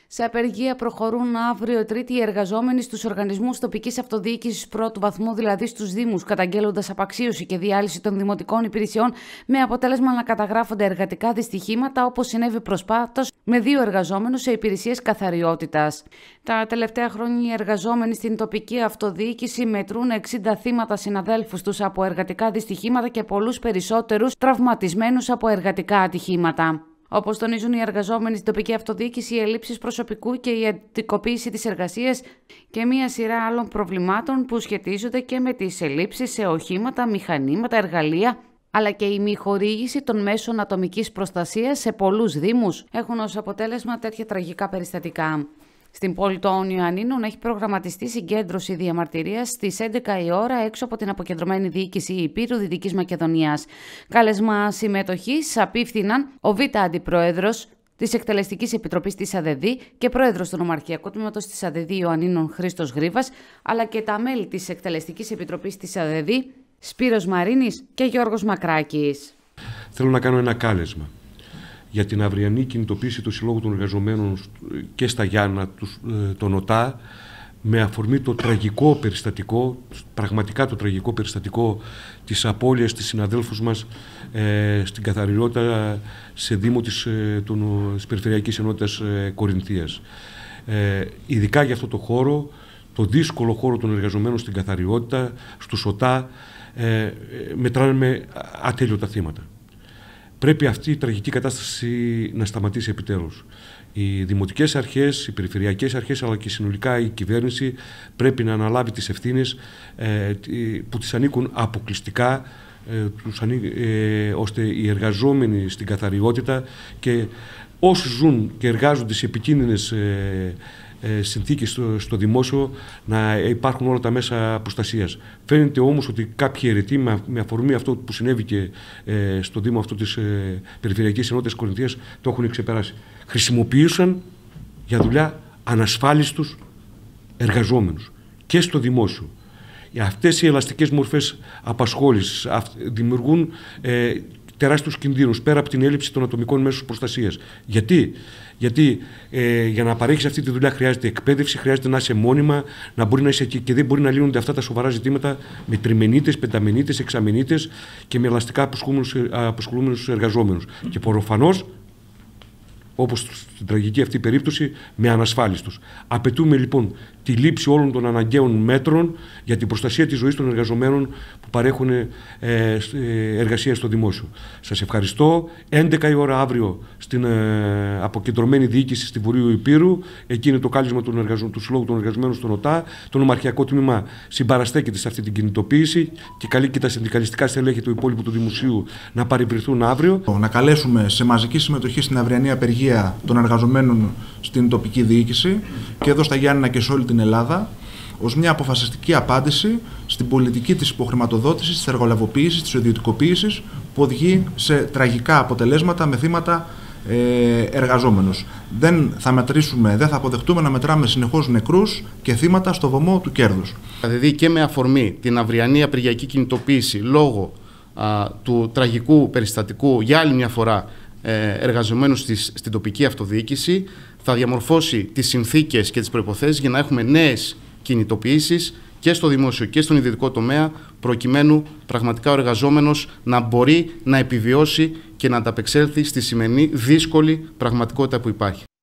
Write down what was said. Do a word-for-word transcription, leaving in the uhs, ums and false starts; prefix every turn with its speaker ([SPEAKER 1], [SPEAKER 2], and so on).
[SPEAKER 1] Σε απεργία προχωρούν αύριο Τρίτη οι εργαζόμενοι στους οργανισμούς τοπικής αυτοδιοίκησης πρώτου βαθμού, δηλαδή στους Δήμους, καταγγέλλοντας απαξίωση και διάλυση των δημοτικών υπηρεσιών, με αποτέλεσμα να καταγράφονται εργατικά δυστυχήματα, όπως συνέβη προσφάτως με δύο εργαζόμενους σε υπηρεσίες καθαριότητας. Τα τελευταία χρόνια οι εργαζόμενοι στην τοπική αυτοδιοίκηση μετρούν εξήντα θύματα συναδέλφους τους από εργατικά δυστυχήματα και πολλούς περισσότερους τραυματισμένους από εργατικά ατυχήματα. Όπως τονίζουν οι εργαζόμενοι στην τοπική αυτοδιοίκηση, οι ελλείψεις προσωπικού και η αντικοποίηση της εργασίας και μία σειρά άλλων προβλημάτων που σχετίζονται και με τις ελλείψεις σε οχήματα, μηχανήματα, εργαλεία, αλλά και η μη χορήγηση των μέσων ατομικής προστασίας σε πολλούς Δήμους έχουν ως αποτέλεσμα τέτοια τραγικά περιστατικά. Στην πόλη των Ιωαννίνων έχει προγραμματιστεί συγκέντρωση διαμαρτυρίας στις έντεκα η ώρα έξω από την αποκεντρωμένη διοίκηση Ηπείρου Δυτικής Μακεδονίας. Κάλεσμα συμμετοχής απίφθηναν ο Β' Αντιπρόεδρος της Εκτελεστικής Επιτροπής της ΑΔΔ και Πρόεδρος του Νομαρχιακού Τμήματος της ΑΔΔ Ιωαννίνων Χρήστος Γρίβας, αλλά και τα μέλη της Εκτελεστικής Επιτροπής της ΑΔΔ Σπύρος Μαρίνης και Γιώργος Μακράκης.
[SPEAKER 2] Θέλω να κάνω ένα κάλεσμα για την αυριανή κινητοποίηση του Συλλόγου των Εργαζομένων και στα Γιάννα, τον ΟΤΑ, με αφορμή το τραγικό περιστατικό, πραγματικά το τραγικό περιστατικό της απώλειας της συναδέλφους μας ε, στην καθαριότητα σε Δήμο της, ε, των, της Περιφερειακής Ενότητας ε, Κορινθίας. Ε, ειδικά για αυτό το χώρο, το δύσκολο χώρο των εργαζομένων στην καθαριότητα, στους ΟΤΑ, ε, μετράνε με ατέλειωτα θύματα. Πρέπει αυτή η τραγική κατάσταση να σταματήσει επιτέλους. Οι δημοτικές αρχές, οι περιφερειακές αρχές, αλλά και συνολικά η κυβέρνηση πρέπει να αναλάβει τις ευθύνες ε, που τις ανήκουν αποκλειστικά, ε, τους ανή, ε, ώστε οι εργαζόμενοι στην καθαριότητα και όσοι ζουν και εργάζονται σε επικίνδυνες ε, ε, συνθήκες στο, στο δημόσιο να υπάρχουν όλα τα μέσα προστασίας. Φαίνεται όμως ότι κάποιοι αιρετοί με, με αφορμή αυτό που συνέβη και ε, στο Δήμο αυτό της ε, Περιφερειακής Ενότητας Κορινθίας το έχουν ξεπεράσει. Χρησιμοποιούσαν για δουλειά ανασφάλιστους εργαζόμενους και στο δημόσιο. Αυτές οι ελαστικές μορφές απασχόλησης δημιουργούν ε, τεράστιους κινδύνους πέρα από την έλλειψη των ατομικών μέσων προστασίας. Γιατί, Γιατί ε, για να παρέχεις αυτή τη δουλειά χρειάζεται εκπαίδευση, χρειάζεται να είσαι μόνιμα, να μπορεί να είσαι εκεί και δεν μπορεί να λύνονται αυτά τα σοβαρά ζητήματα με τριμενίτες, πενταμενίτες, εξαμενίτες και με ελαστικά απασχολούμενους εργαζόμενους. Και προφανώς, όπως στην τραγική αυτή περίπτωση, με ανασφάλιστους. Απαιτούμε λοιπόν τη λήψη όλων των αναγκαίων μέτρων για την προστασία της ζωής των εργαζομένων που παρέχουν ε, εργασία στο δημόσιο. Σας ευχαριστώ. έντεκα η ώρα αύριο στην ε, αποκεντρωμένη διοίκηση στη Βορείου Ηπείρου. Εκεί είναι το κάλεσμα του, εργαζο... του Συλλόγου των Εργαζομένων στον ΟΤΑ. Το Νομαρχιακό Τμήμα συμπαραστέκεται σε αυτή την κινητοποίηση και καλεί και τα συνδικαλιστικά στελέχη του υπόλοιπου του Δημοσίου να παρευρεθούν αύριο.
[SPEAKER 3] Να καλέσουμε σε μαζική συμμετοχή στην αυριανή απεργία των εργαζομένων στην τοπική διοίκηση και εδώ στα Γιάννηνα και σε όλη την Ελλάδα, ως μια αποφασιστική απάντηση στην πολιτική της υποχρηματοδότησης, της εργολαβοποίησης, της ιδιωτικοποίησης που οδηγεί σε τραγικά αποτελέσματα με θύματα ε, εργαζόμενους. Δεν θα μετρήσουμε, δεν θα αποδεχτούμε να μετράμε συνεχώς νεκρούς και θύματα στο βωμό του κέρδους.
[SPEAKER 4] Δηλαδή και με αφορμή την αυριανή απεργιακή κινητοποίηση λόγω α, του τραγικού περιστατικού για άλλη μια φορά εργαζομένους στις, στην τοπική αυτοδιοίκηση, θα διαμορφώσει τις συνθήκες και τις προϋποθέσεις για να έχουμε νέες κινητοποιήσεις και στο δημόσιο και στον ιδιωτικό τομέα, προκειμένου πραγματικά ο εργαζόμενος να μπορεί να επιβιώσει και να ανταπεξέλθει στη σημερινή δύσκολη πραγματικότητα που υπάρχει.